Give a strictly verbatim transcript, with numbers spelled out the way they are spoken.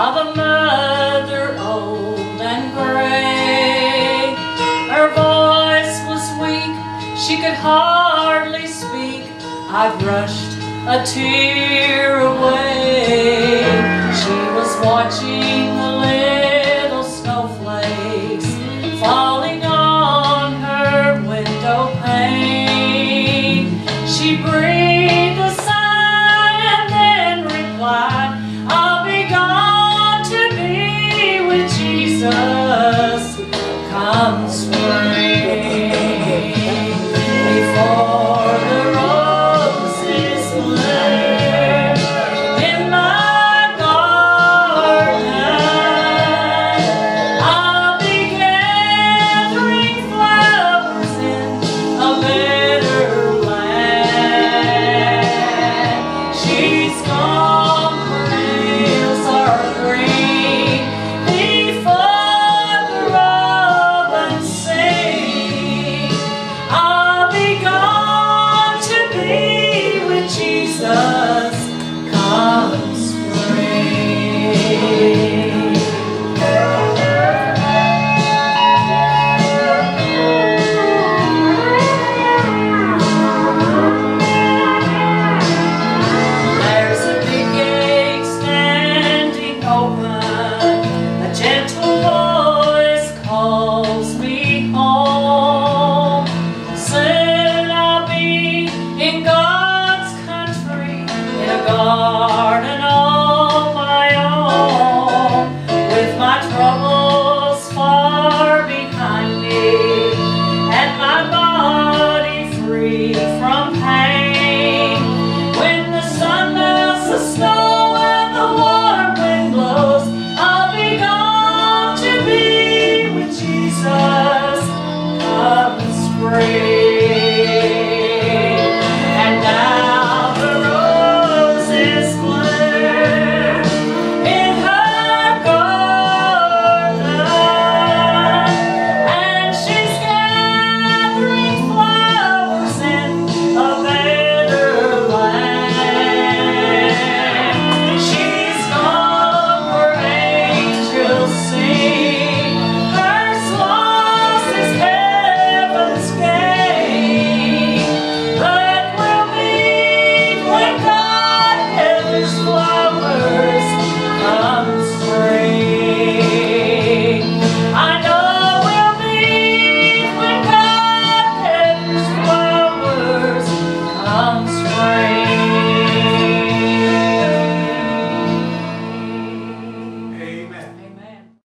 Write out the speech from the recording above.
of a mother old and gray. Her voice was weak, she could hardly speak. I brushed a tear away. She was watching the little snowflakes falling on her window pane. She breathed a sigh and then replied, I'll be gone to be with Jesus come spring.